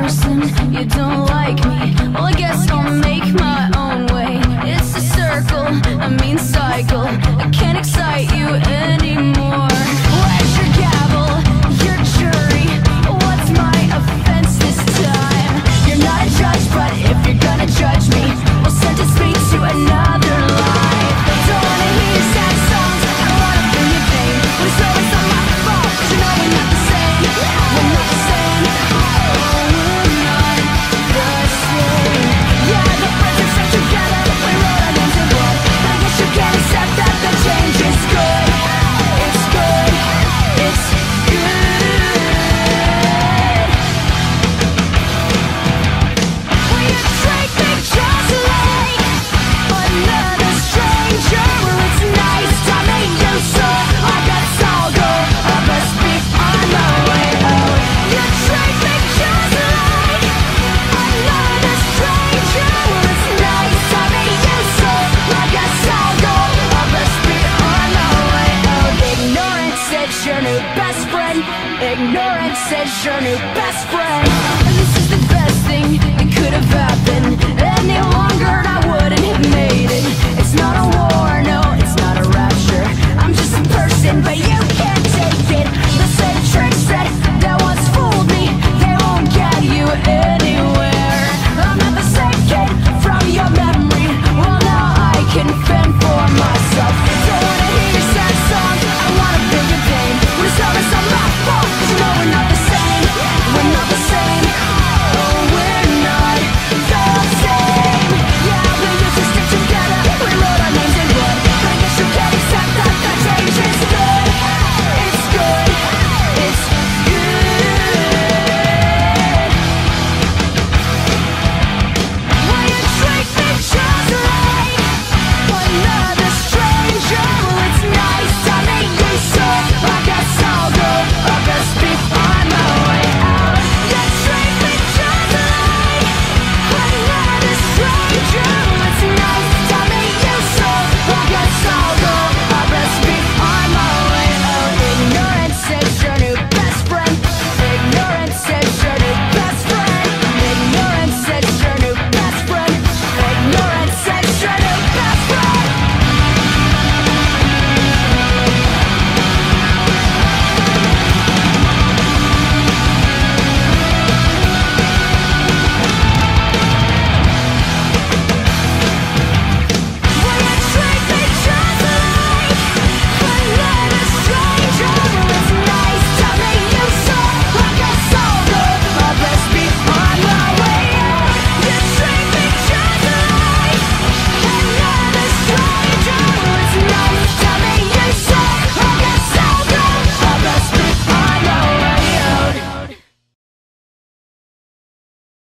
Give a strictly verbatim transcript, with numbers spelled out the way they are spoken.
person, you don't like me. Well, I guess I'll make my own way. It's a circle, a mean cycle. I can't excite you anymore. Where's your gavel, your jury? What's my offense this time? You're not a judge, but if you're gonna judge me, well, sentence me to another life. Don't wanna hear your sad songs, I don't wanna feel your pain. But it's always not my fault, 'cause you know we're not the same. We're not the same. Oh, we're not the same. Yeah, the friends are stuck together, we wrote our names in blood. But I guess you can't accept that the change is good. It's good. It's good. Will you treat me just like another stranger? Well, it's nice to meet you, so I guess I'll go. I must be on my way out. You treat me just like another stranger. Well, it's nice to meet you, so I guess I'll go. I must be on my way out. Ignorance is your new best friend. Ignorance is your new best friend. And this is the best thing that could have happened.